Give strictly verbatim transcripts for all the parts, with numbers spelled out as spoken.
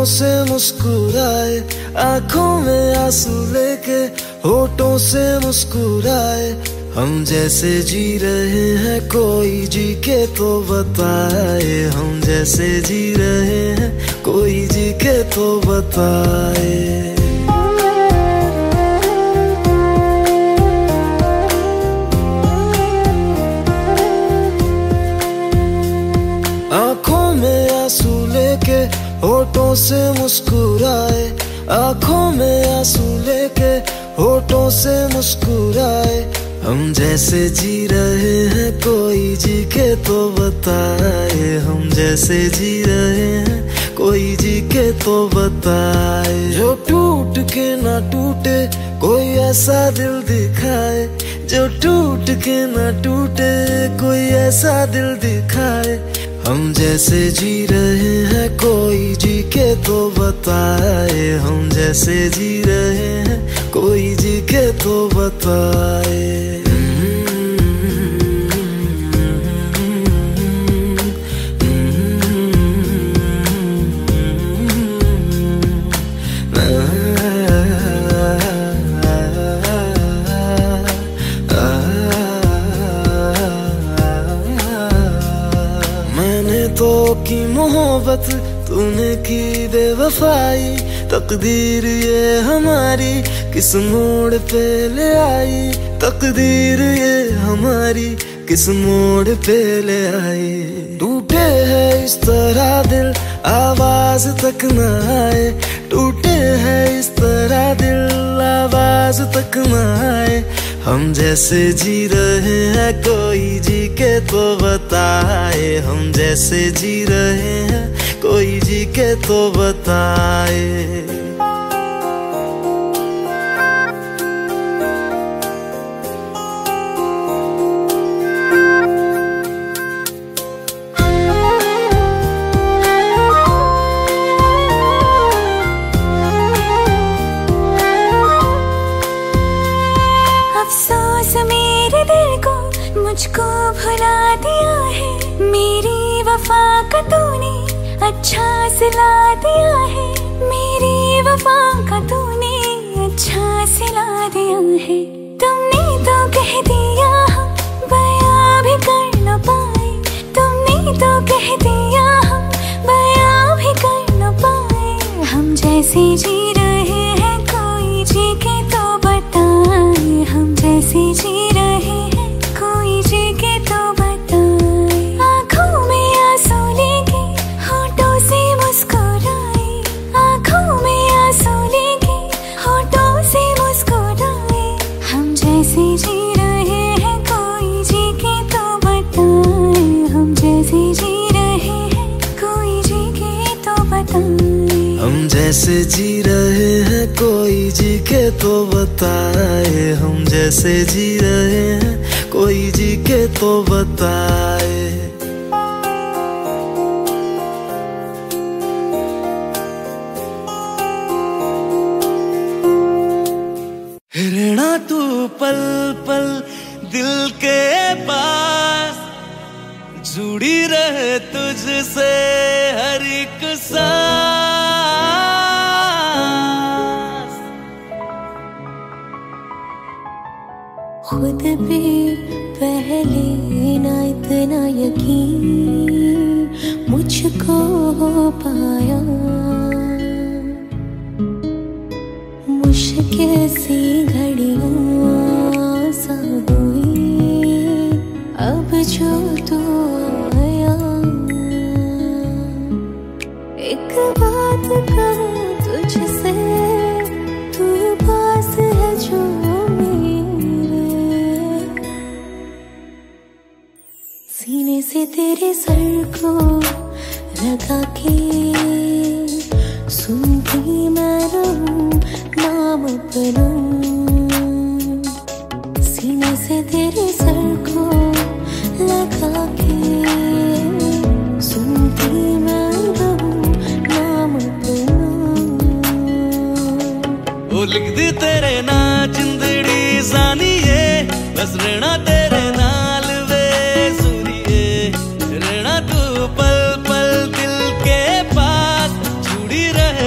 होठों से मुस्कुराए, आंखों में आंसू लेके होठों से मुस्कुराए। हम जैसे जी रहे हैं कोई जी के तो बताए, हम जैसे जी रहे हैं कोई जी के तो बताए। आंखों में आंसू लेके होठों से मुस्कुराए, आंखों में आंसू लेके होठों से मुस्कुराए। हम जैसे जी रहे हैं कोई जी के तो बताए, हम जैसे जी रहे हैं कोई जी के तो बताए। जो टूट के ना टूटे कोई ऐसा दिल दिखाए, जो टूट के ना टूटे कोई ऐसा दिल दिखाए। हम जैसे जी रहे हैं कोई जी के तो बताए, हम जैसे जी रहे हैं कोई जी के तो बताए। तो की मोहब्बत तूने की बेवफाई, तकदीर ये हमारी किस मोड़ पे ले आई, तकदीर ये हमारी किस मोड़ पे ले आई। टूटे है इस तरह दिल आवाज तक न आए, टूटे है इस तरह दिल आवाज तक न आए। हम जैसे जी रहे हैं कोई जी के तो बताए, हम जैसे जी रहे हैं कोई जी के तो बताए। अफसोस मेरे दिल को मुझको भुला दिया है, मेरी वफा का तूने अच्छा सिला दिया है, मेरी वफा का तूने अच्छा सिला दिया है। तुमने तो कह दिया हम बयां भी कर न पाए, तुमने तो कह दिया हम बयां भी कर न पाए। हम जैसे जी रहे हैं कोई जी के तो बताए, हम जैसे जी रहे हैं कोई जी के तो बताए। आंखों में आंसू लेके होठों से मुस्कुराए, आंखों में आंसू लेके होठों से मुस्कुराए। हम जैसे जी रहे हैं कोई जी के तो बताए, हम जैसे जी रहे हैं कोई जी के तो बताए। हम जैसे जी रहे हैं कोई जी के तो बताए, हम जैसे जी रहे हैं कोई जी के तो बताए। रहना तू पल पल दिल के पास, जुड़ी रहे तुझसे हर एक सांस। खुद पे पहले ना इतना यकीन मुझको हो पाया, मुश्किल सी घड़ियां सा हुई अब जो तू आया। एक बात कहूँ तुझसे, तू पास है जो मेरे, सीने से तेरे सर को लगा के सुनती मैं रहूं नाम अपना। सीने से तेरे सर को लगा के सुनती मैं रहूं नाम अपना। वो लिख दी तेरे ना जिंदड़ी जानिए, बस रहना तेरे नाल वे सुनिए। रहना तू पल पल दिल के पास, जुड़ी रहे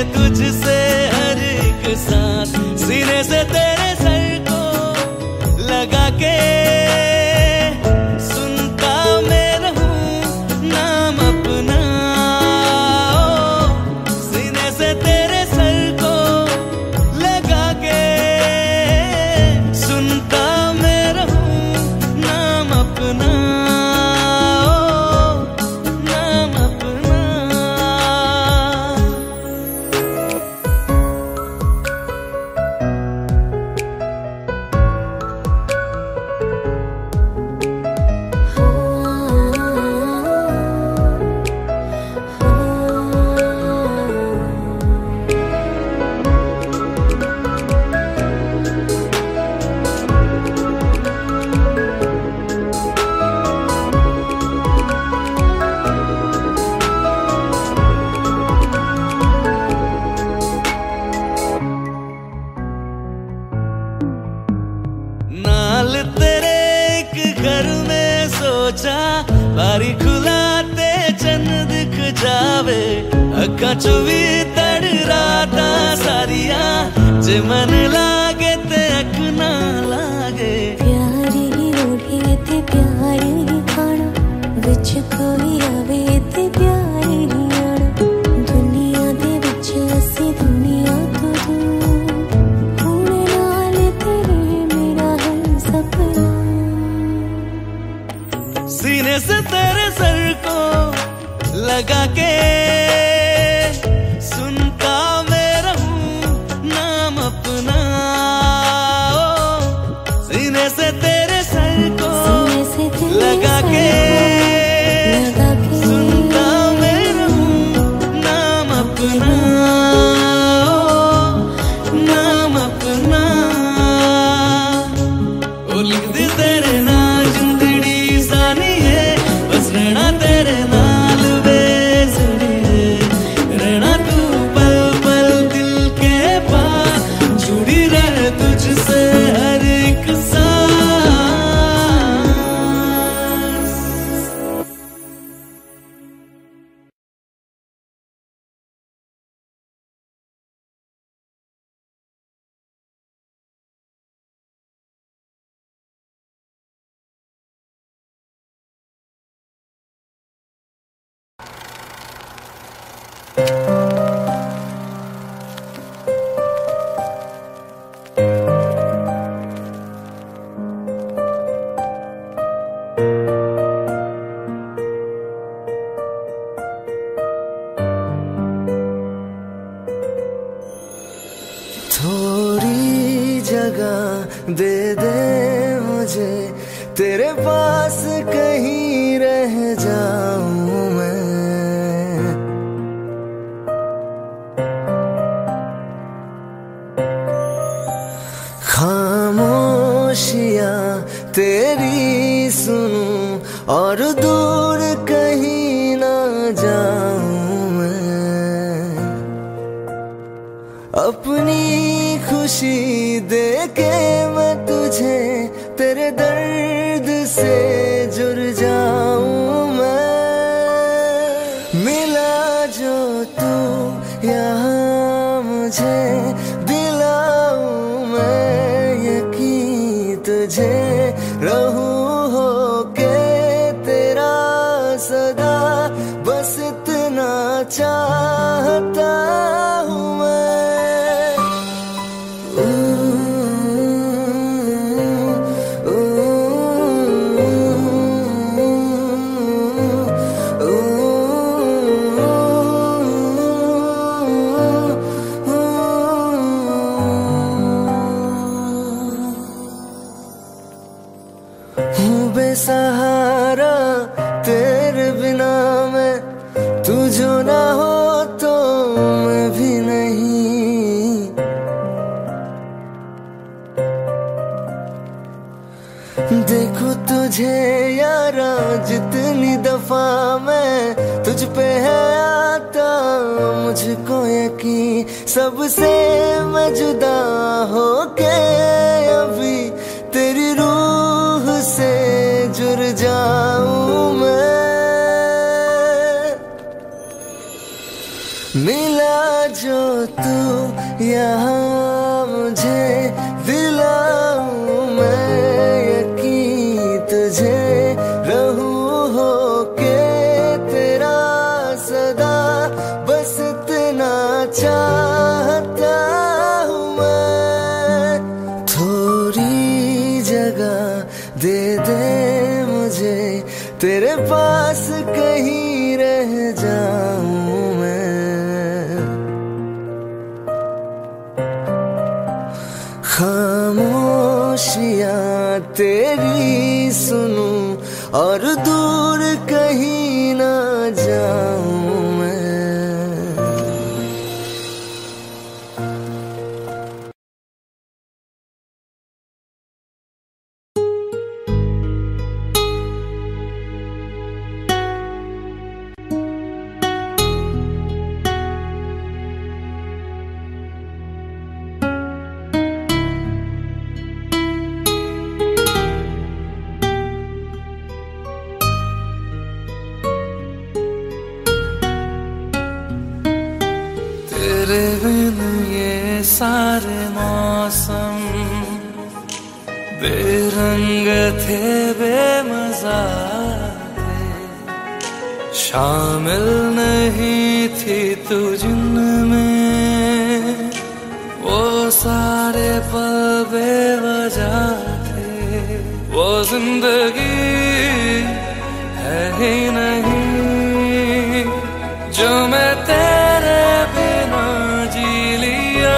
सोचा बारी खुलाते चन्न दिख जावे, अखा चो भी तड़ राता सारिया, जे मन लागे ते अख ना लागे। प्यारी रोढ़ी ते प्यार ही खाना, विच कोई आवे ते प्यार ही आना, दुनिया दे विच असी दुनिया तो दूर, हुण नाल तेरे मेरा है सपना। सीने से तेरे सर को लगा के सुनता मैं रहूं नाम अपना, सीने से तेरे सर को लगा के सुनता मैं रहूं नाम अपना, नाम अपना। ओ लिख दे तेरे नाल जिंदड़ी सानी है, बस रहना तेरे नाल बेसुरी, रहना तू पल पल दिल के पास, जुड़ी रहे तुझसे हर एक सांस। थोड़ी जगह दे दे मुझे, तेरे पास कहीं रह जाऊं मैं। खामोशियां तेरी सुनूं और दूर कहीं ना जाऊं मैं, अपनी खुशी दे के मैं तुझे तेरे दर्द से जुड़ जाऊं मैं। मिला जो तू यहाँ मुझे दिलाऊं मैं यकीन तुझे, रहूं होके तेरा सदा, बस इतना चाहता हूँ मैं। हूँ बेसहारा तेरे बिना मैं, तू जो ना हो तो मैं भी नहीं। देखो तुझे यारा जितनी दफा मैं तुझ पे है आता, मुझको यकीन सबसे मैं जुदा होके अभी तेरी रूह से जुड़ जाऊं मैं। मिला जो तू यहाँ मुझे दिलाऊं मैं यकीन तुझे, रहूं होके तेरा सदा, बस इतना चाहता हूँ मैं। थोड़ी जगह दे दे मुझे, तेरे पास कहीं रह जाऊं मैं। खामोशियां तेरी सुनूं और दूर कहीं ना जाऊं मैं। सारे मौसम बेरंग थे, बेमजा थे, शामिल नहीं थी तू जिनमें, वो सारे पल बेवजह थे। वो जिंदगी है ही नहीं जो मैं तेरे बिना जी लिया।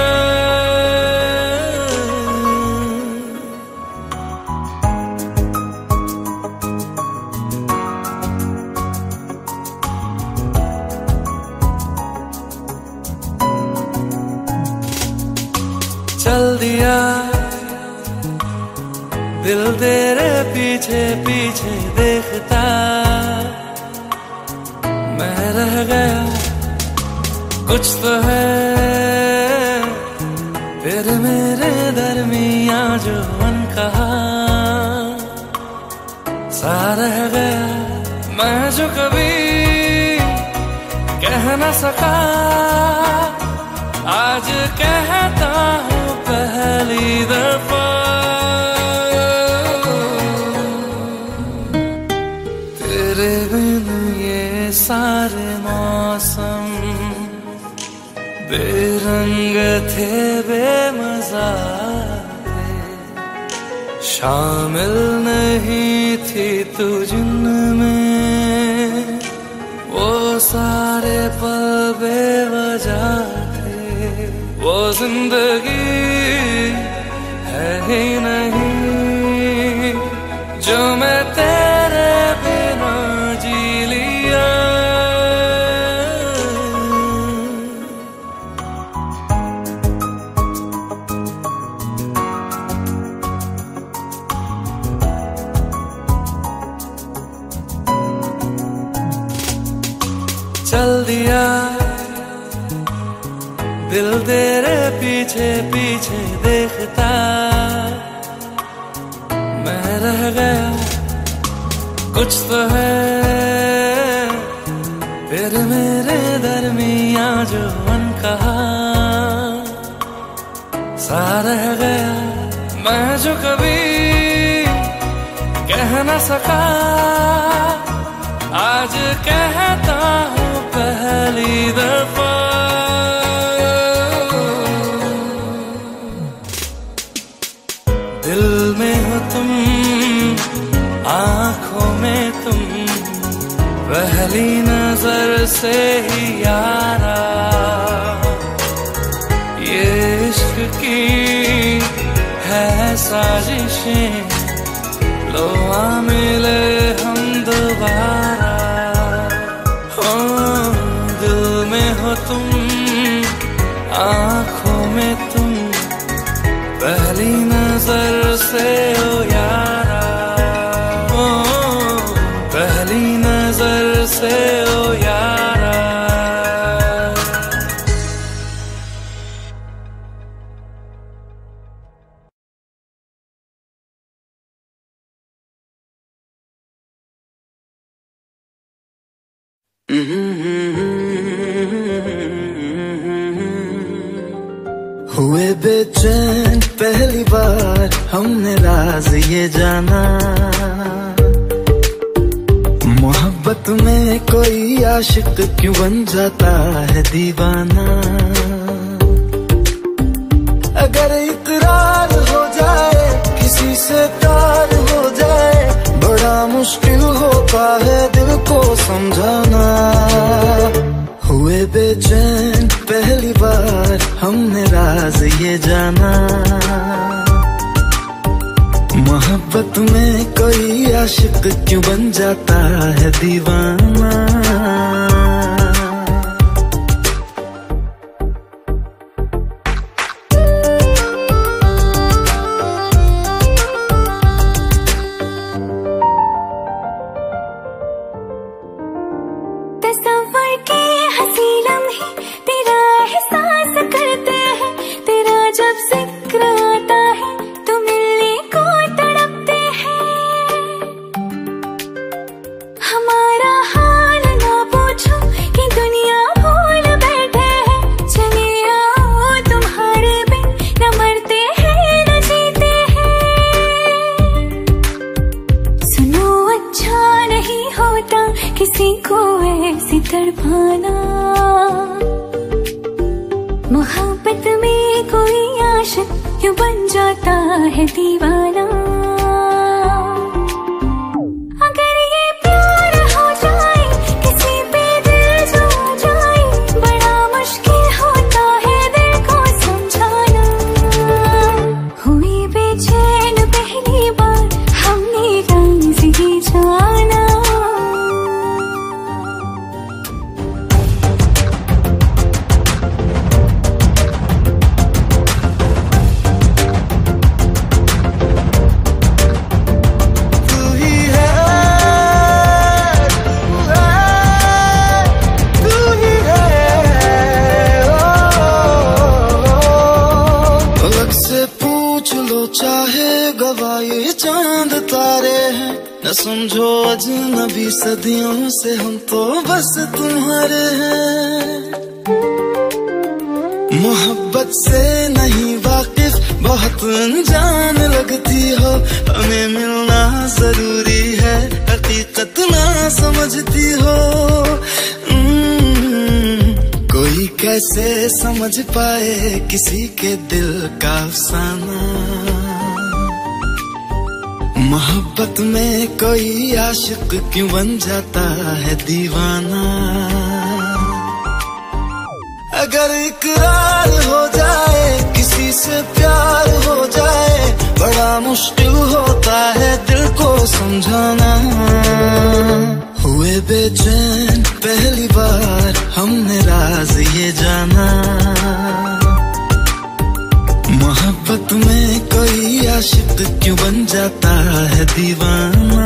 चल दिया दिल तेरे पीछे पीछे देखता, मैं रह गया कुछ तो है फिर मेरे दरमिया जो अनकहा सा रह गया। मैं जो कभी कह न सका आज कहता हूँ पहली दफा। तेरे बिन ये सारे मौसम बेरंग थे, बेमजा थे, शामिल नहीं थी तू जिनमें, वो सारे पल बेवजह थे। वो जिंदगी है ही नहीं जो मैं तेरे बिना जी लिया। चल दिया दिल तेरे पीछे पीछे देखता, मैं रह गया कुछ तो है फिर मेरे दरमिया जो अनकहा सा रह गया। मैं जो कभी कह न सका आज कहता हूँ पहली दफा। दिल में हो तुम, आँखों में तुम, पहली नजर से ही यारा, ये इश्क की है साजिशें, लो आ मिले हम दोबारा। हो दिल में हो तुम, आँखों में तुम, पहली नजर से ओ यारा, ओ पहली नजर से ओ यारा। हुए बेचैन पहली बार हमने राज ये जाना, मोहब्बत में कोई आशिक क्यों बन जाता है दीवाना। अगर इकरार हो जाए किसी से प्यार हो जाए, बड़ा मुश्किल होता है दिल को समझाना। हुए बेचैन पहली बार हमने राज ये जाना, मोहब्बत में कोई आशिक क्यों बन जाता है दीवाना। हमारा हाल किसी को ऐसी तड़पाना। मोहब्बत में कोई आशिक क्यों बन जाता है दीवाना। अगर ये प्यार हो जाए किसी पे दिल जो जाए, बड़ा मुश्किल होता है दिल को समझाना। हुई बेचैन पहली बार हमने राज़ ही जाना। चाहे गवाए चांद तारे हैं, न समझो अजनबी सदियों से हम तो बस तुम्हारे हैं। मोहब्बत से नहीं वाकिफ बहुत अनजान लगती हो, हमें मिलना जरूरी है हकीकत ना समझती हो। कोई कैसे समझ पाए किसी के दिल का अफसाना। मोहब्बत में कोई आशिक क्यों बन जाता है दीवाना। अगर इकरार हो जाए किसी से प्यार हो जाए, बड़ा मुश्किल होता है दिल को समझाना। हुए बेचैन पहली बार हमने राज ये जाना। मोहब्बत में कोई आशिक क्यों बन जाता है दीवाना।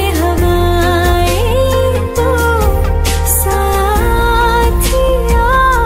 साथिया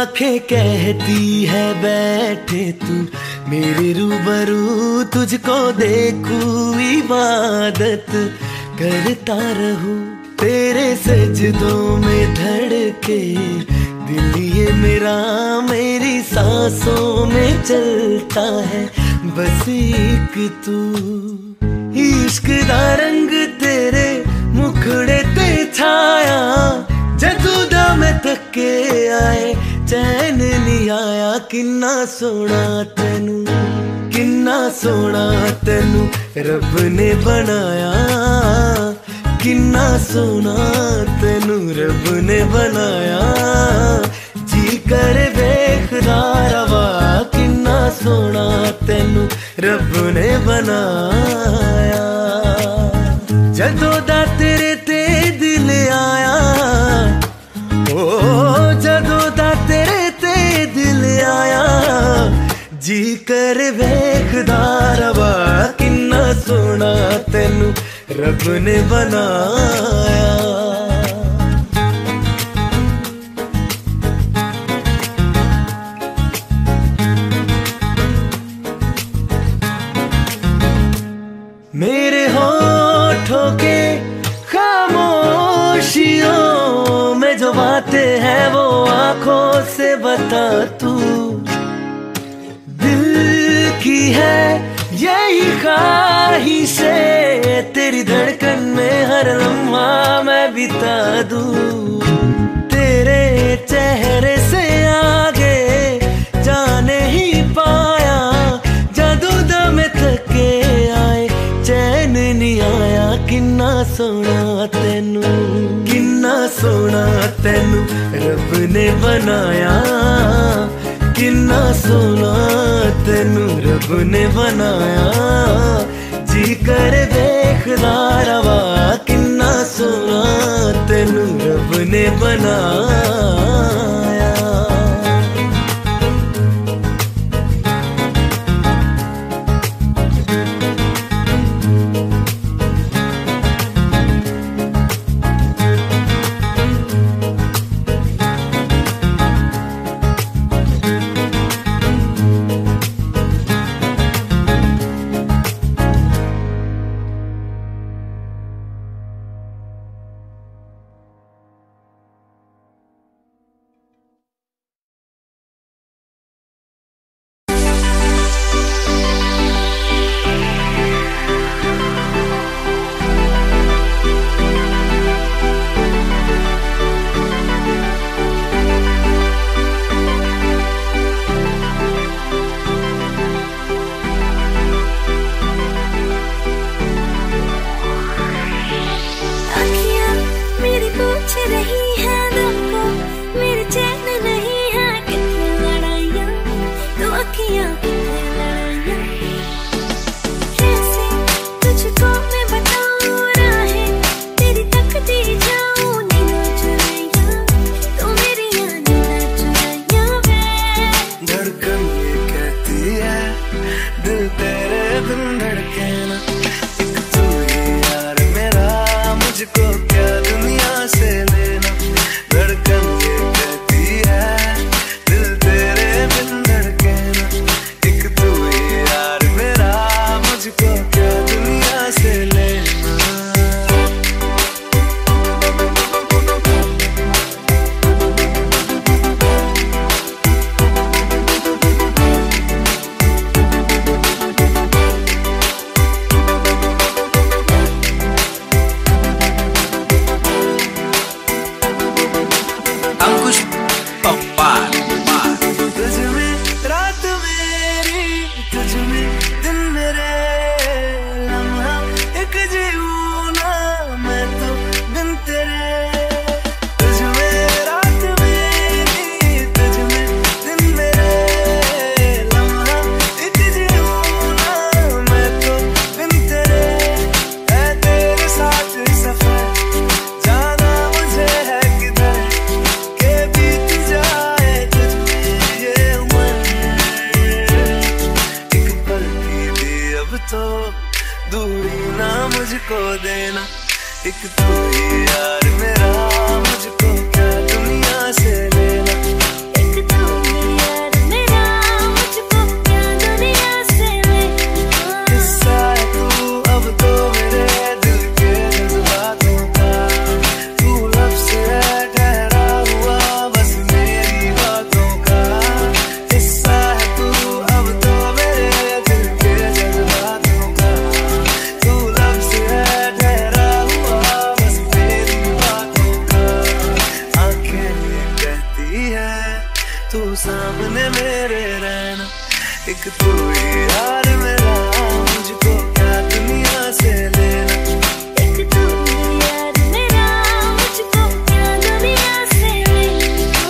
आंखें कहती है बैठे तू मेरे रूबरू, तुझको देखूं इबादत करता रहूं। तेरे सजदों में धड़के दिल ये मेरा, मेरी सांसों में चलता है बस एक तू। इश्क दा रंग तेरे मुखड़े ते छाया, जदू दा मैं थके आए चैन नहीं आया। किन्ना सोना तेनू, किन्ना सोना तेनू रब ने बनाया, किन्ना सोना तेनू रब ने बनाया। जी कर वेखदा रवा, किन्ना सोना तेनू रब ने बनाया। जदों दा तेरे ते दिल आया, ओ जदों दा तेरे ते दिल आया। जी कर वेखदा रवा, किन्ना सोना तेनू रब ने बनाया। मेरे होठों के खामोशियों में जो बातें हैं वो आंखों से बता तू। दिल की है यही ख्वाहिशें, तेरी धड़कन में हर लम्हा मैं बिता दूं। तेरे चेहरे से आगे जाने ही पाया, जादू दा मैं थके आए चैन नहीं आया। किन्ना सोना तेनू, किन्ना सोना तेनू रब ने बनाया, किन्ना सोना तेनू रब ने बनाया। जी कर देखदा रवा, किन्ना सोना तेनू रब ने बनाया। यार मेरा मुझको क्या दुनिया से लेना। एक तू एक तू ही यार मेरा, मुझको क्या दुनिया से लेना। एक तू ही यार मेरा, मुझको क्या दुनिया से लेना।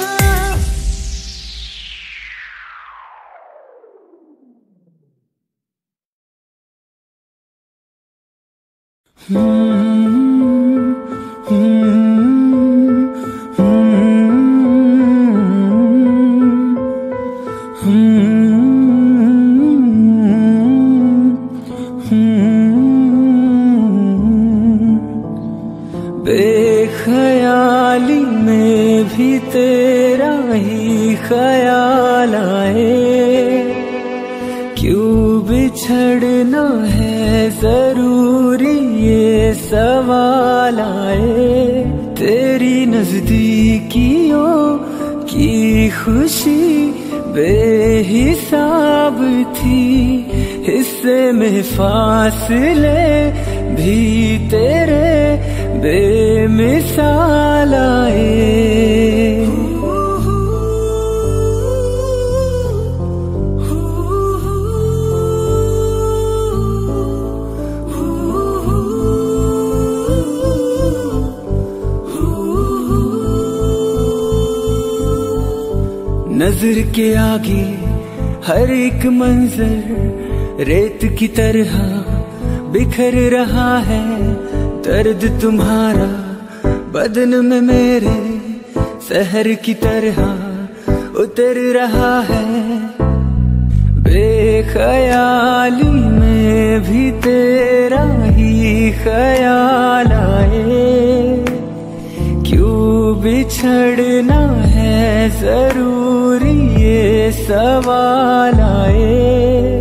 बेख्याली में भी तेरा ही ख्याल आए, क्यों बिछड़ना है जरूरी ये सवाल आए। तेरी नजदीकियों की खुशी बेहिसाब थी, हिस्से में फासले भी तेरे बेमिसाल आए। नजर के आगे हर एक मंजर रेत की तरह बिखर रहा है, दर्द तुम्हारा बदन में मेरे शहर की तरह उतर रहा है। बेख्याली में भी तेरा ही ख्याल आए, क्यों बिछड़ना है जरूरी ये सवाल आए।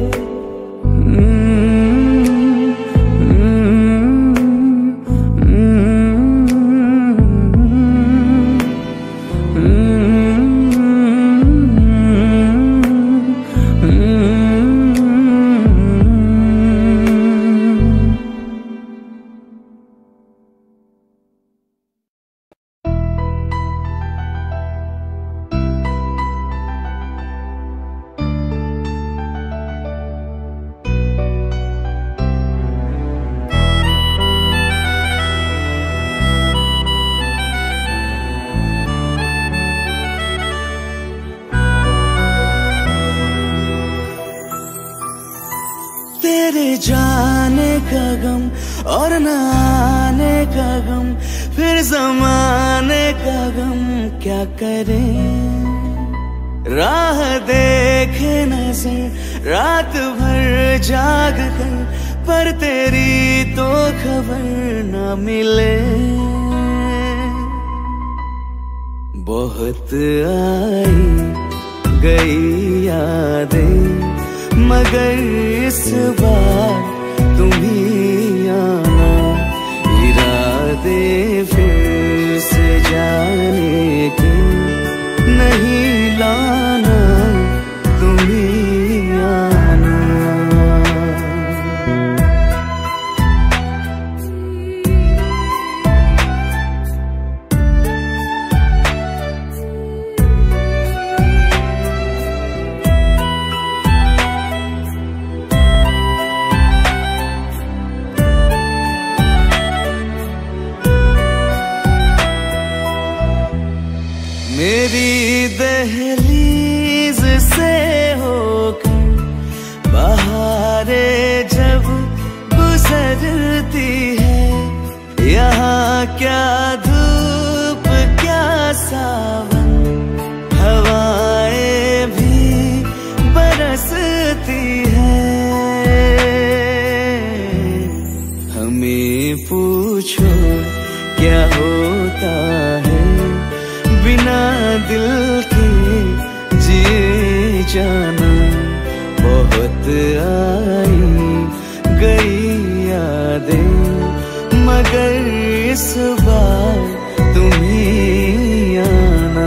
तेरे जाने का गम और न आने का गम, फिर जमाने का गम क्या करें। राह देखे नजर रात भर जाग कर, पर तेरी तो खबर न मिले। बहुत आई गई यादें, मगर इस बार तुम ही आना। इरादे फिर से जाने के नहीं लाना, तुम ही आना। मेरी दहलीज से होकर बहारें जब गुजरती है, यहाँ क्या धूप क्या सावन, हवाएं भी बरसती है। हमें पूछो क्या होता है बिना दिल के जिए जाना। बहुत आई गई यादें, मगर इस बार तुम ही आना।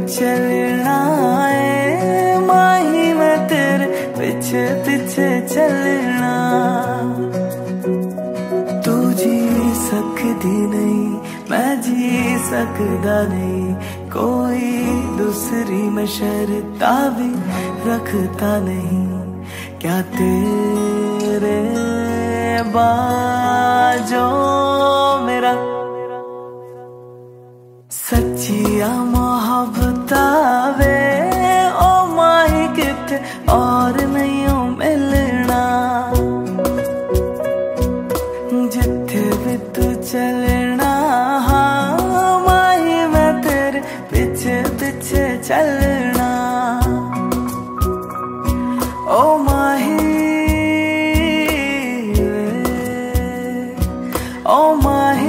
चलना है माही, मैं तेरे पीछे पीछे चलना। तू जी सकती नहीं, मैं जी सकदा नहीं, कोई दूसरी मैं शर्ता भी रखता नहीं। क्या तेरे बाजो मेरा सच्चिया मोहब्बत वे ओ माही किते और नहीं हो मिलना। जिथे भी तू चलना, हाँ माही मैं तेरे पीछे पीछे चलना। ओ माही ओ माही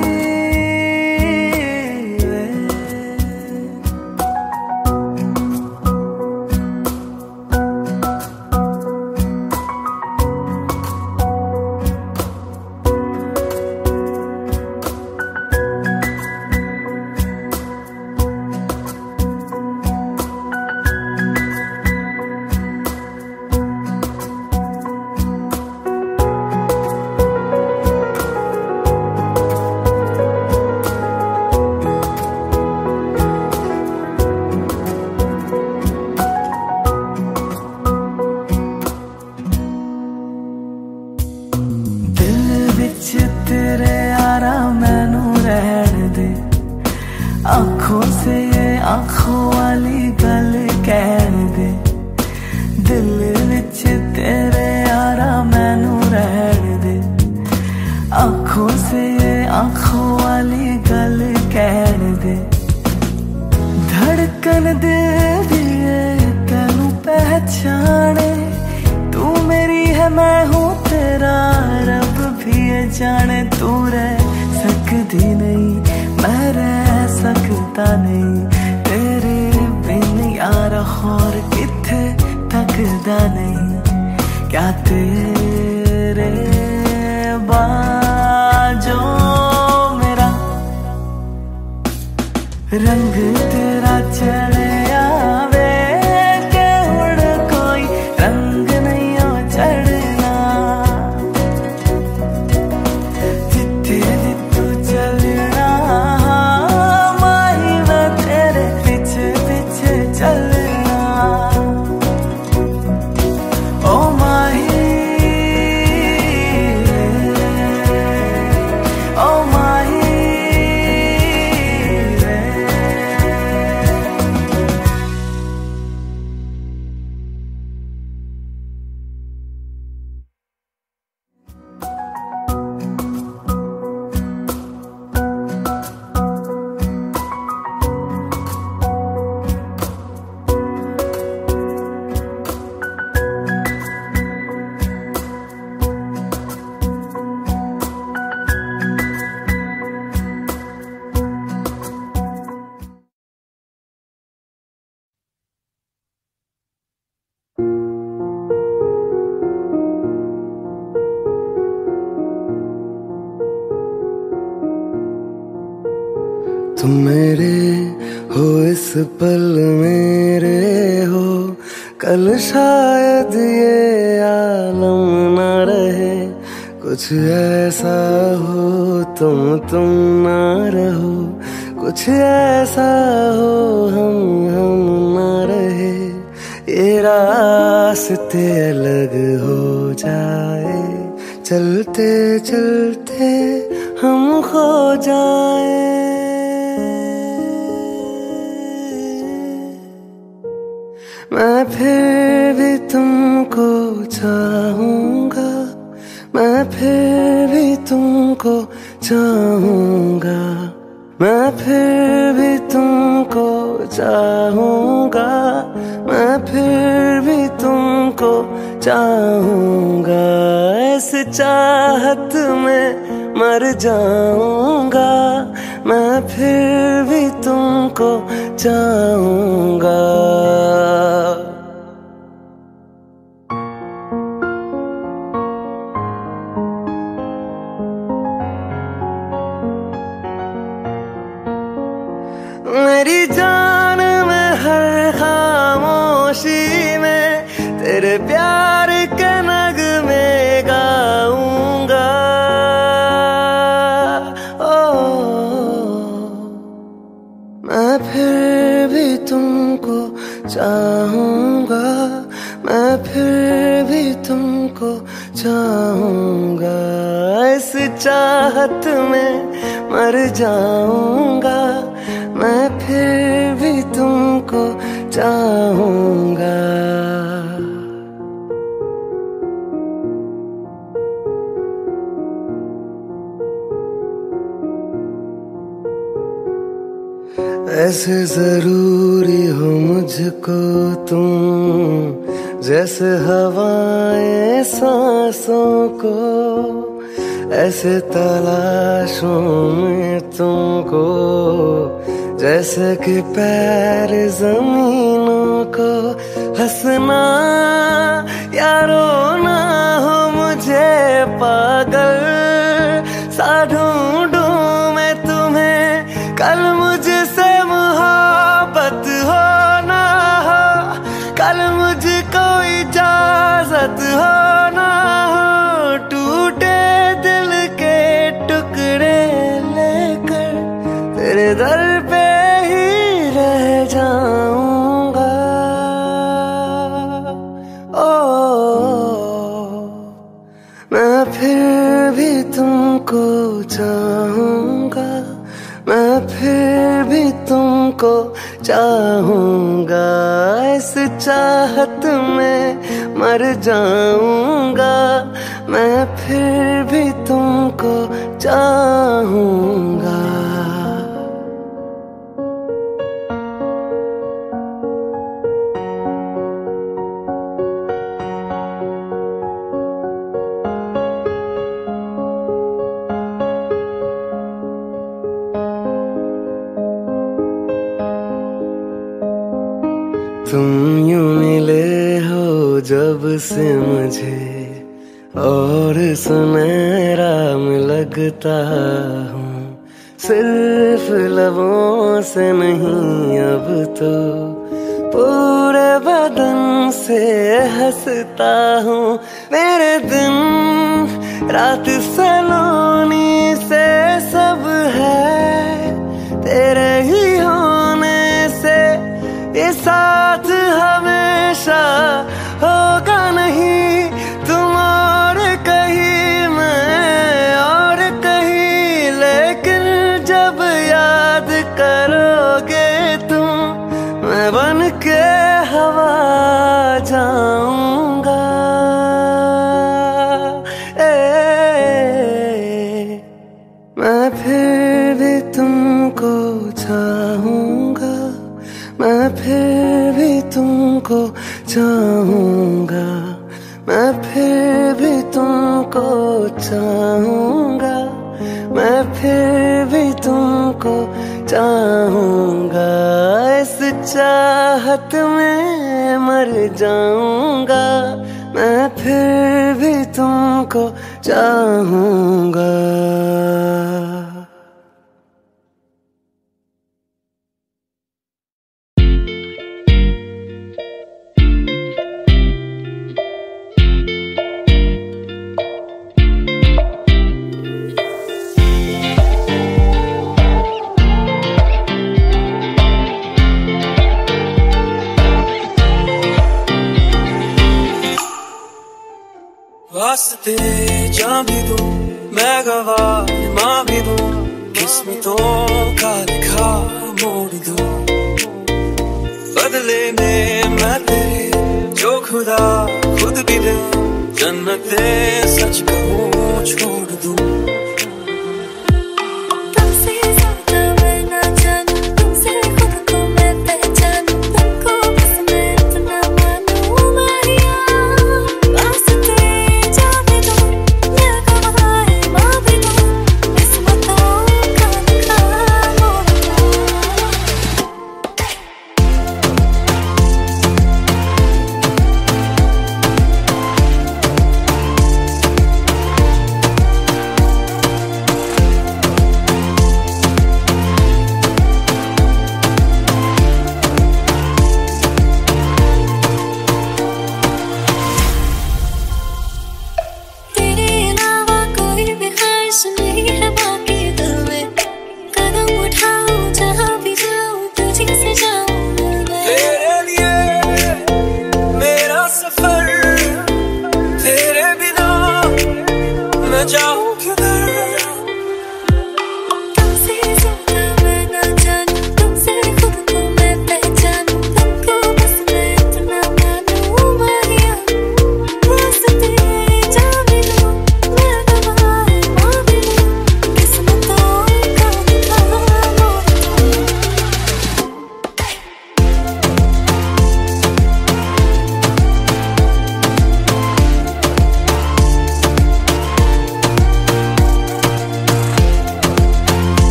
तेरे यारा मैनू रहन दे, आंखों से ये आंखों वाली गल कहन दे। दिल विच तेरे यारा मैनू रहन दे, आंखों से ये आंखों वाली गल कहन दे। धड़कन दिल दी तेनू पहचाने, तू मेरी है मैं हूँ तेरा, रब भी ये जाने। तू रह सकती नहीं, मैं रह सकता नहीं, तेरे बिन यार और किथे थकदा नहीं। क्या तेरे बाजो मेरा रंग तेरा चले आवे, के उड़ कोई रंग नहीं हो चढ़ना। जिथे भी तू चलना, माही मैं तेरे पीछे पीछे चलना। ओ माही ओ माही तुम मेरे हो इस पल मेरे हो, कल शायद ये आलम न रहे। कुछ ऐसा हो तुम तुम ना रहो, कुछ ऐसा हो हम हम ना रहे। ये रास्ते अलग हो जाए, चलते चलते हम खो जाए। मैं फिर भी तुमको चाहूंगा, मैं फिर भी तुमको चाहूंगा, मैं फिर भी तुमको चाहूंगा, मैं फिर भी तुमको चाहूंगा। इस चाहत में मर जाऊंगा, मैं फिर भी तुमको चाहूंगा। मेरी जान में हर तेरे प्यार के नगमे गाऊंगा। ओ मैं फिर भी तुमको चाहूंगा, मैं फिर भी तुमको चाहूंगा। इस चाहत में मर जाऊंगा, मैं फिर भी तुमको चाहूंगा। ऐसे जरूरी हो मुझको तुम, जैसे हवाएं सांसों को। ऐसे तलाशों में तुमको, जैसे कि पैर जमीनों को। हंसना या रोना हो मुझे पागल सा ढूंढूं मैं तुम्हें। कल मुझसे मोहब्बत हो ना हो, कल मुझको इजाजत हो ना हो। टूटे दिल के टुकड़े लेकर तेरे दर पे ही रह जाऊंगा। ओ मैं फिर भी तुमको चाहूंगा, मैं फिर भी तुमको चाहूंगा। इस चाहत में मर जाऊंगा, मैं फिर भी तुमको चाहूंगा। तुम यूं मिले हो जब से मुझे, और सुनहरा में लगता हूँ। सिर्फ लबों से नहीं अब तो पूरे बदन से हंसता हूँ। मेरे दिन रात सलोनी से सब है तेरे ही होने से। ये साथ हमेशा होगा नहीं, तुम और कहीं मैं और कहीं। लेकिन जब याद करोगे तुम, मैं बन के हवा जाऊंगा। ए, मैं फिर भी तुमको चाहूंगा, मैं फिर भी तुमको चाहूंगा, मैं फिर भी तुमको चाहूंगा, मैं फिर भी तुमको चाहूंगा। इस चाहत में मर जाऊंगा, मैं फिर भी तुमको चाहूंगा। वास्ते जान भी दूं, मैं गवाह मां भी दूं, किस्मतों का लिखा मोड़ दूं। बदले में मैं तेरे जो खुदा खुद भी दे, जन्नते सच कहूं छोड़ दूं।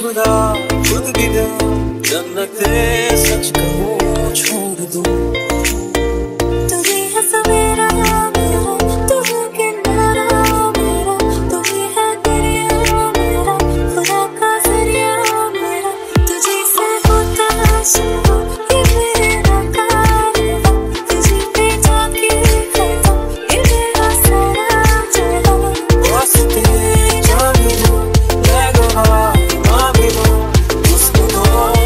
खुदा खुद भी दे जन्नते सच कहूँ छोड़ दूँ। तू ही है सवेरा मेरा, तू है किनारा मेरा, तू ही है दरिया मेरा, खुदा का जरिया मेरा। तुझे से होता शुरू ये मेरा कारवां, तुझे पे जाके खत्म ये मेरा सारा जहां। वास्ते जान दूँ मैं गवाह मांग लूँ उसको दो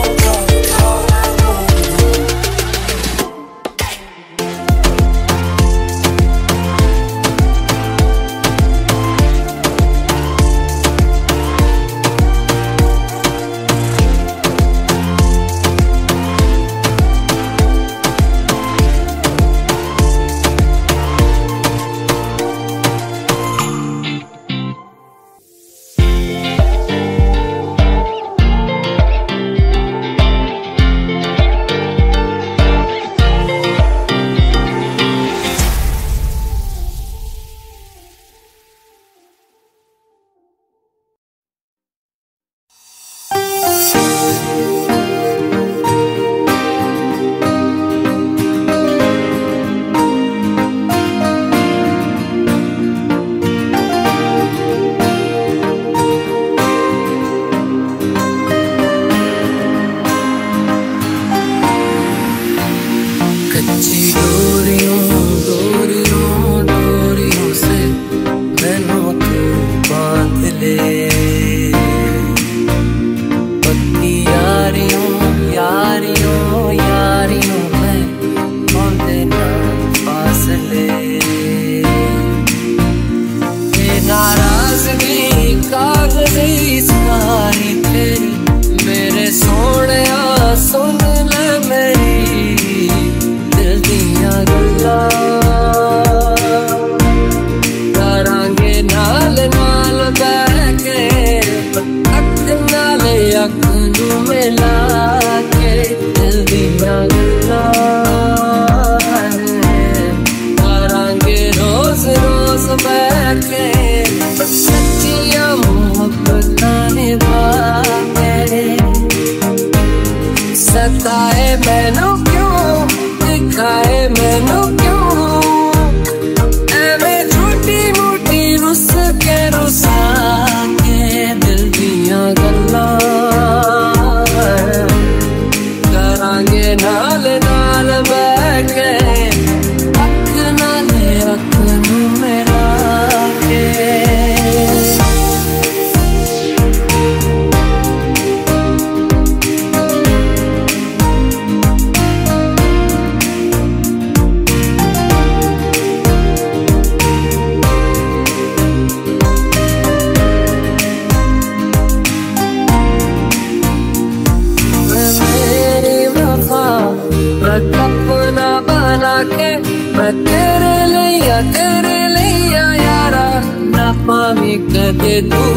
कदे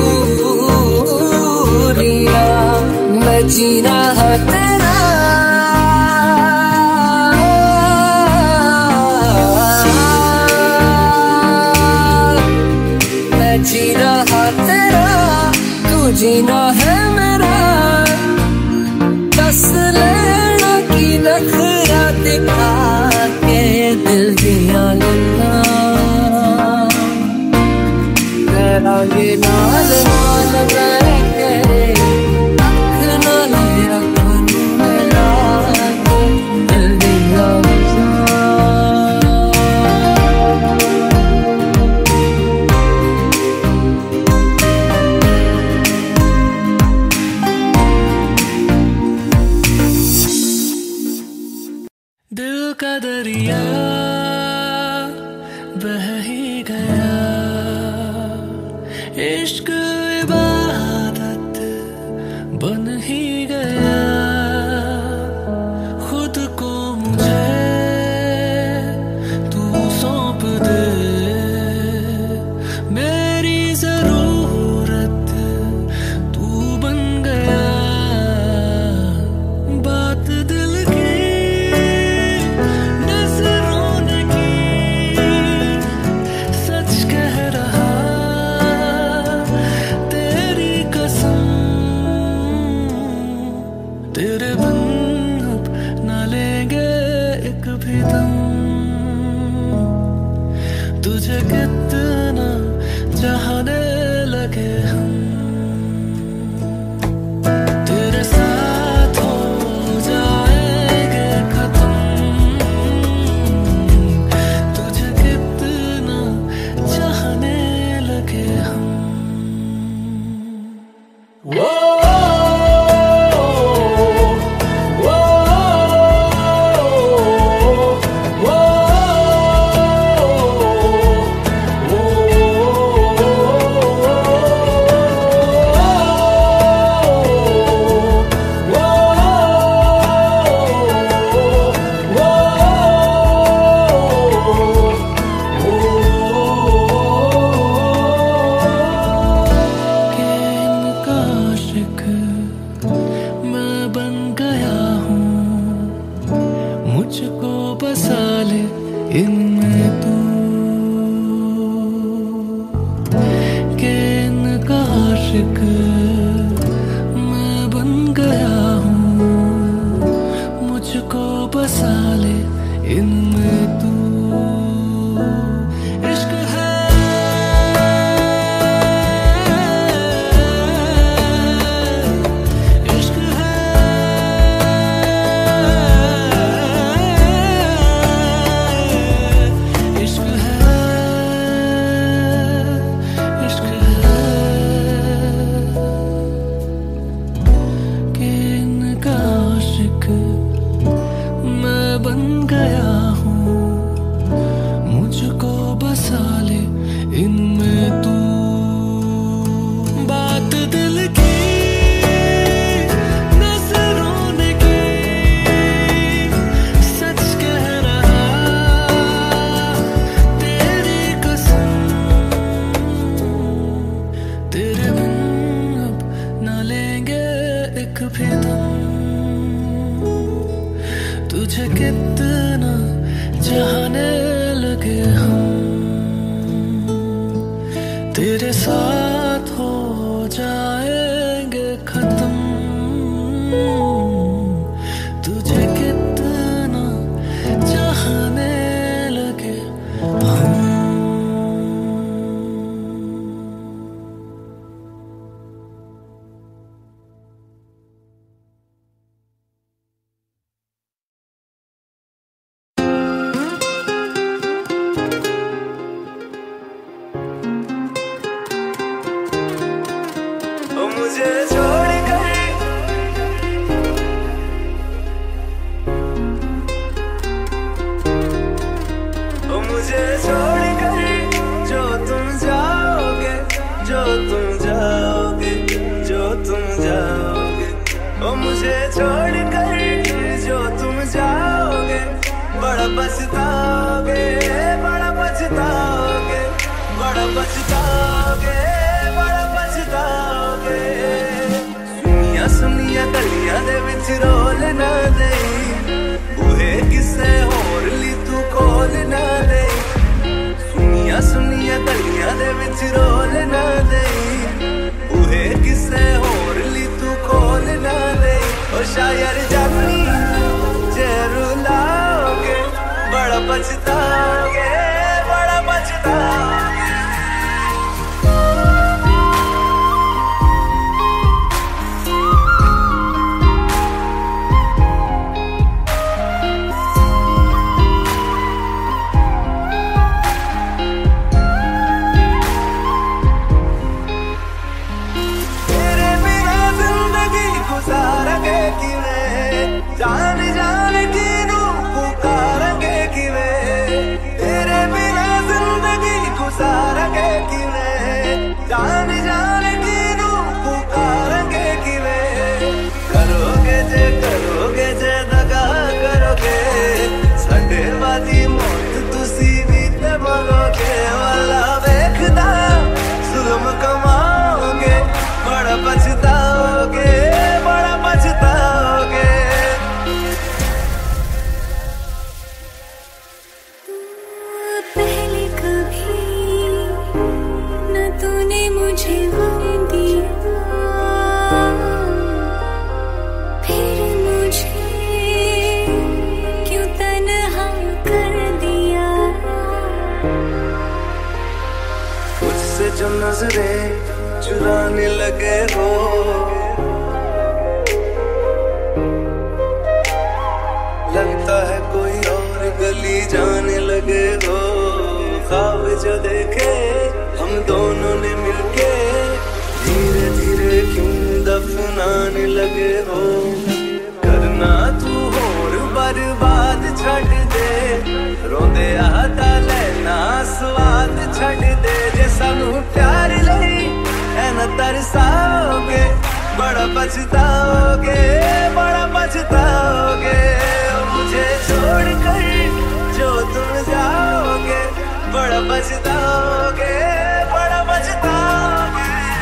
दूरिया मैं जीना है तेरा मैं जीना है तेरा तू जीना है मेरा दस लेना की नखरा दिखा के दिल दिया लेना आगे नाल नाल बैठे अख नाल अख मिला के दिल दिया दिल का दरिया बह ही गया इश्क इबादत बन ही गया खुद को मुझे तू सौंप दे मेरी जरूरत तू बन गया बात दिल की नजरों ने की सच कह रहा तेरी कसम तेरे बिन अब ना लेंगे एक भी दम, तुझे कितना चाहने लगे हम, तेरे साथ हो जाएंगे खत्म, तुझे कितना चाहने लगे हम। वो मुझको बसा ले इनमें तू, के इनका आशिक मैं बन गया हूँ, मुझको बसा ले इनमें तू। इश्क है इश्क है बन गया हूँ, मुझको बसा ले इनमें तू। बात दिल की नजरों ने की, सच कह रहा तेरी कसम, तेरे बिन अब ना लेंगे एक भी दम, तुझे कितना चाहने लगे हम, तेरे साथ हो जाएंगे खत्म, तुझे कितना चाहने लगे हम। मुझे छोड़ कर ओ मुझे छोड़ कर जो तुम जाओगे, जो तुम जाओगे, जो तुम जाओगे, ओ मुझे छोड़ कर जो तुम जाओगे, बड़ा पछताओगे, बड़ा पछताओगे, बड़ा पछताओगे, बड़ा पछताओगे। सुनिया सुनिया गलियां दे विच रोल ना देई, बूहे किसे होर ली तू खोल ना देई, सुनिया सुनिया गलियां दे विच रोल ना देई, बूहे किसे होर ली तू खोल ना देई। ओ शायर जानी जे रुलाओगे, बड़ा पछताओगे, बड़ा पछताओगे। जान जान की नू पुकारेंगे किवे, लगे हो। लगता है कोई और गली जाने लगे हो। ख्वाब जो देखे हम दोनों ने मिलके, धीरे धीरे क्यों दफनाने लगे हो। करना तू होर बर्बाद छड़ दे, रोंदे आता लेना स्वाद छड़ दे। जे सानू प्यार लई ऐना तरसाओगे, बड़ा पछताओगे, बड़ा पछताओगे। मुझे छोड़ कर जो तुम जाओगे, बड़ा पछताओगे, बड़ा पछताओगे।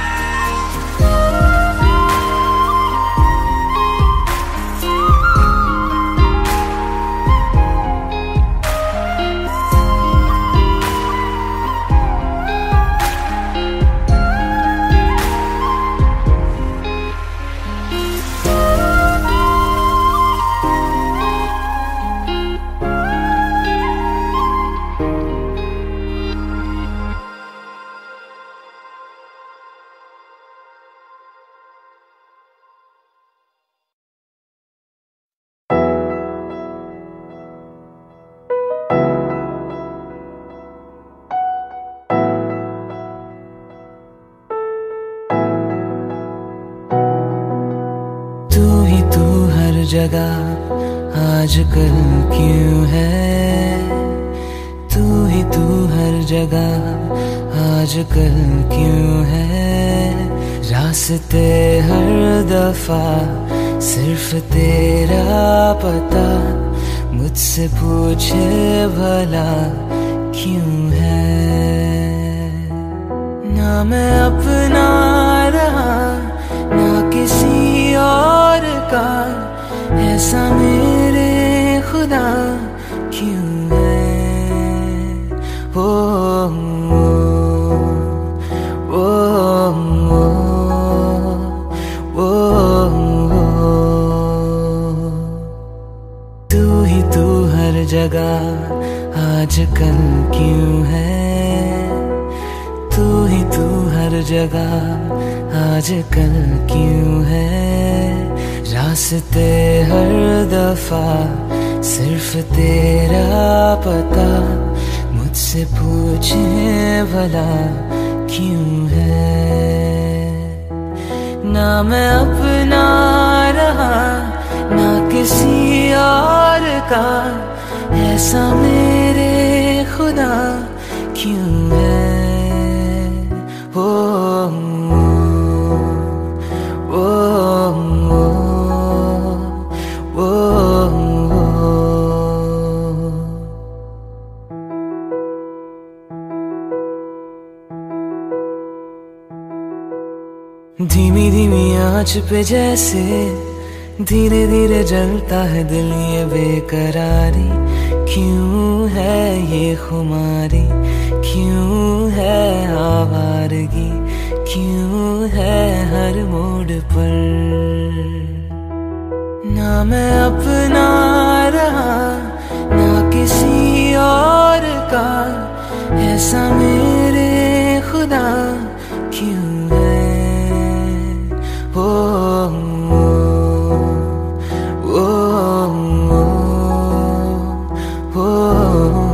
जगह आजकल क्यों है, तू ही तू हर जगह आजकल क्यों है। रास्ते हर दफा सिर्फ तेरा पता, मुझसे पूछे भला क्यों है। ना मैं अपना रहा ना किसी और का, ऐसा मेरे खुदा क्यों है। ओ, ओ, ओ, ओ, ओ, तू ही तू हर जगह आजकल क्यों है। तू ही तू हर जगह आजकल क्यों है। रास्ते हर दफा सिर्फ तेरा पता, मुझसे पूछे भला क्यों है। ना मैं अपना रहा ना किसी और का, ऐसा मेरे खुदा क्यों है। ओ, ओ, ओ, ओ, धीमी धीमी आंच पे जैसे धीरे धीरे जलता है दिल, ये बेकरारी क्यों है, ये खुमारी क्यों है, आवारगी क्यों है हर मोड़ पर। ना मैं अपना रहा ना किसी और का, ऐसा मेरे खुदा क्यों है। ओ, ओ, ओ, ओ, ओ,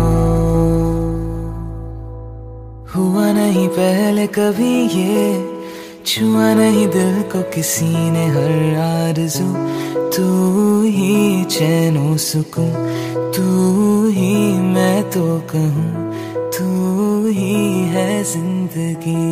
हुआ नहीं पहले कभी ये, छुआ नहीं दिल को किसी ने हर आरज़ू। तू ही चैनो सुकून, तू ही मैं तो कहूँ, तू ही है जिंदगी।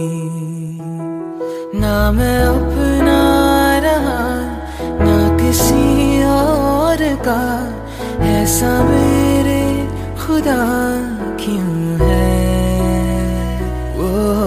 ना मैं अपना रहा ना किसी और का, ऐसा मेरे खुदा क्यों है। ओ,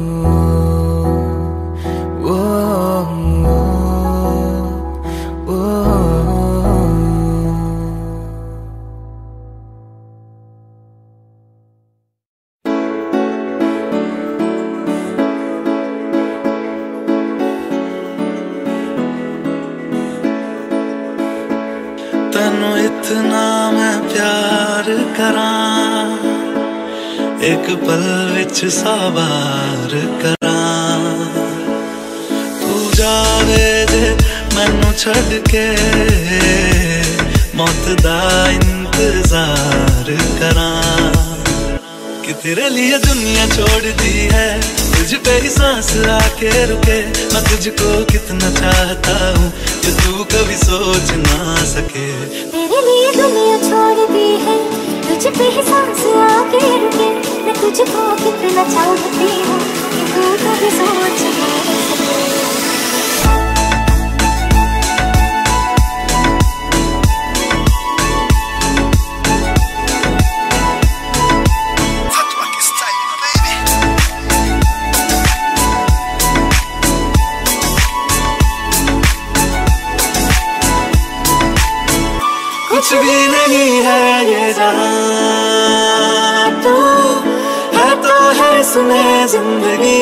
तैनू इतना मैं प्यार करां, एक पल विच सौ बार करां। छड़ के मौत दा इंतजार करा कि तेरे लिए दुनिया छोड़ दी है, तुझ पे ही सांस आके रुके। मैं तुझको कितना चाहता हूँ कि तू कभी सोच ना सके। तेरे लिए दुनिया छोड़ दी है, तुझ पे ही सांस आके रुके। मैं तुझको कितना चाहती हूँ कि तू कभी सोच ना सके। कुछ भी नहीं है ये जहां, तू है तो है सुने जिंदगी।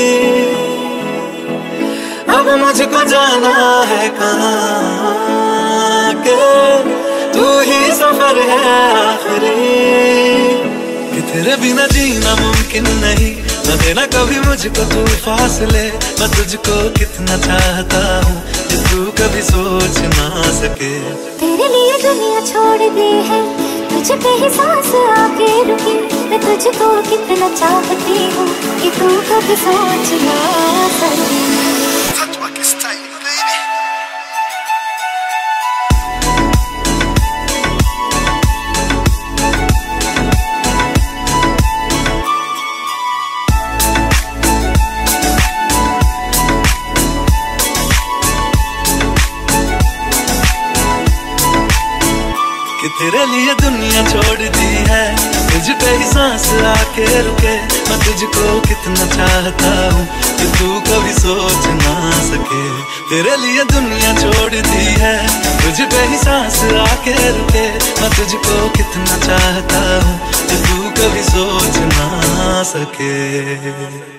अब मुझको जाना है कहाँ के तू ही सफर है आखिरी। कि तेरे बिना जीना मुमकिन नहीं, न देना कभी मुझको तू फासले। मैं तुझको कितना चाहता हूँ कि तू कभी सोच ना सके। तेरे लिए दुनिया छोड़ दी है, तुझ पे ही सांस आके रुकी। मैं तुझको कितना चाहती हूँ कि तू कभी सोच ना सके। तेरे लिए दुनिया छोड़ दी है, तुझ पे ही सांस आके रुके। मैं तुझको कितना चाहता हूँ कि तू कभी सोच ना सके। तेरे लिए दुनिया छोड़ दी है, तुझ पे ही सांस आके रुके। मैं तुझको कितना चाहता हूँ कि तू कभी सोच ना सके।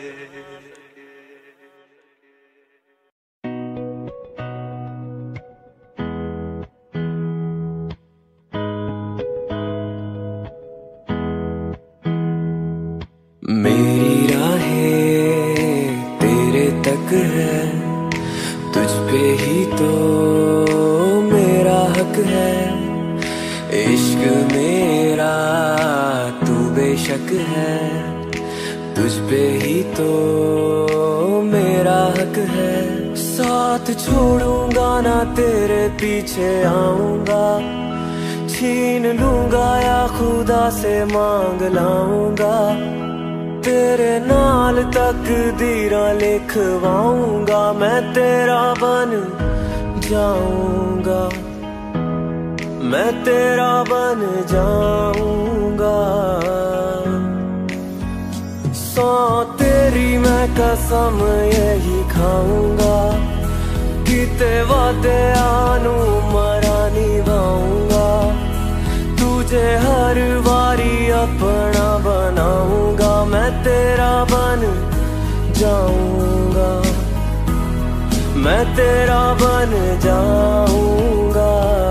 मेरी राहें तेरे तक है, तुझ पे ही तो मेरा हक है। इश्क मेरा तू बेशक है, तुझ पे ही तो मेरा हक है। साथ छोड़ूंगा ना तेरे पीछे आऊंगा, छीन लूंगा या खुदा से मांग लाऊंगा। तेरे नाल तकदीरां लिखवाऊंगा, मैं तेरा बन जाऊंगा, मैं तेरा बन जाऊंगा। सौ तेरी मैं कसम यही खाऊंगा, किते वादे आनू मरा निभाऊंगा। तुझे हर बारी अपना बनाऊंगा, मैं तेरा बन जाऊंगा, मैं तेरा बन जाऊंगा।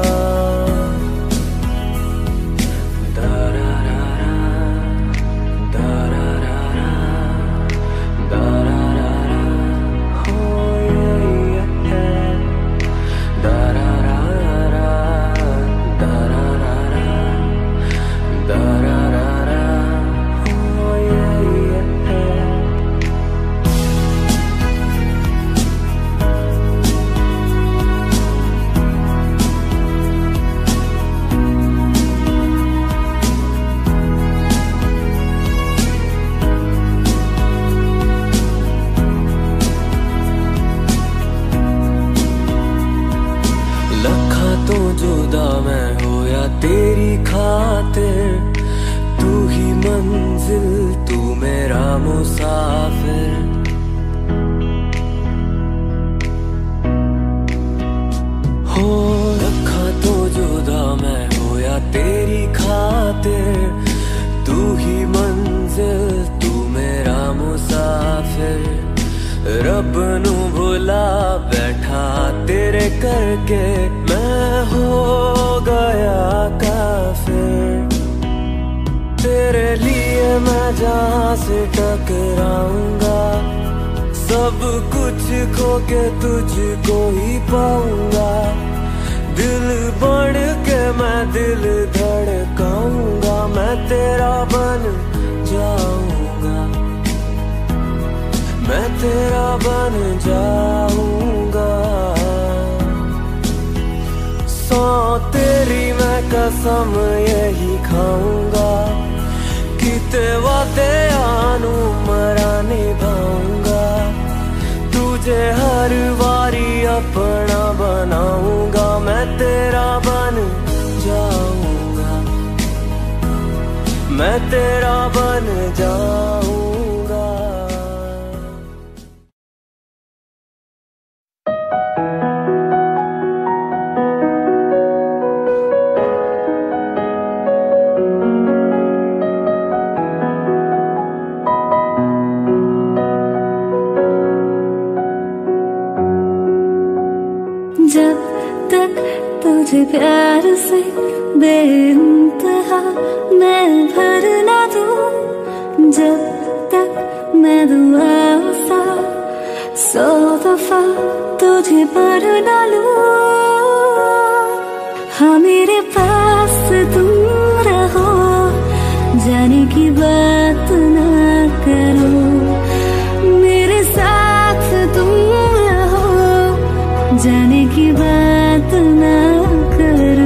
तेरी खातिर तू ही मंजिल, तू मेरा मुसाफिर। हो रखा तो जुदा मैं हो या तेरी खातिर, तू ही मंजिल, तू मेरा मुसाफिर। रब नू भुला बैठा तेरे करके, मैं हो गया काफिर। तेरे लिए मैं जहाँ से टकराऊंगा, सब कुछ खो के तुझको ही पाऊंगा, दिल बढ़ के मैं दिल धड़काऊंगा, मैं तेरा बन जाऊंगा, मैं तेरा बन जाऊंगा। सौ तेरी मैं कसम यही खाऊंगा कि तेवा ते आनू मरा निभाऊंगा, तुझे हर बारी अपना बनाऊंगा, मैं तेरा बन जाऊंगा, मैं तेरा बन जाऊंगा। जब तक तुझे प्यार से बेइंतहा मैं भर ना दूं, जब तक मैं दुआओं सा सौ दफा तुझे पर ना लूं, हाँ मेरे पास तुम रहो, जाने की बात ना करो, मेरे साथ तुम रहो, जाने की बात ना करो।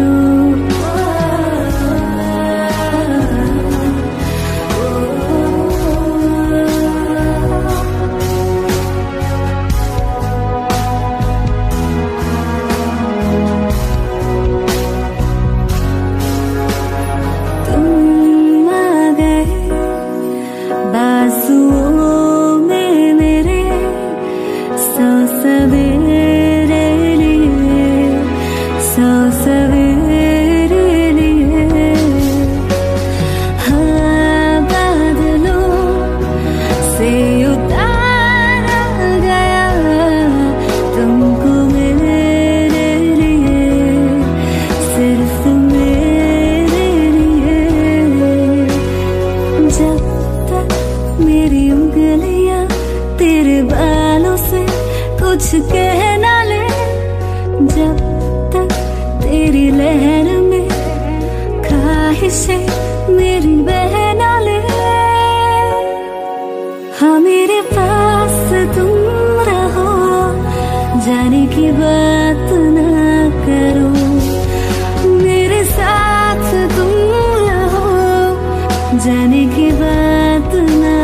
तुम आ गए बाजुओं में मेरे, सौ सवेरे सौ सवेरे लिए, हाँ बादलों से उतारा गया तुमको मेरे लिए, सिर्फ मेरे लिए। जब तक मेरी उंगलियां तेरे बालों से कुछ कह ना ले, जब तक तेरी लहर में ख्वाहिशें मेरी बह ना ले, हाँ मेरे पास तुम रहो, जाने की बात ना करो, मेरे साथ तुम रहो, जाने की बात ना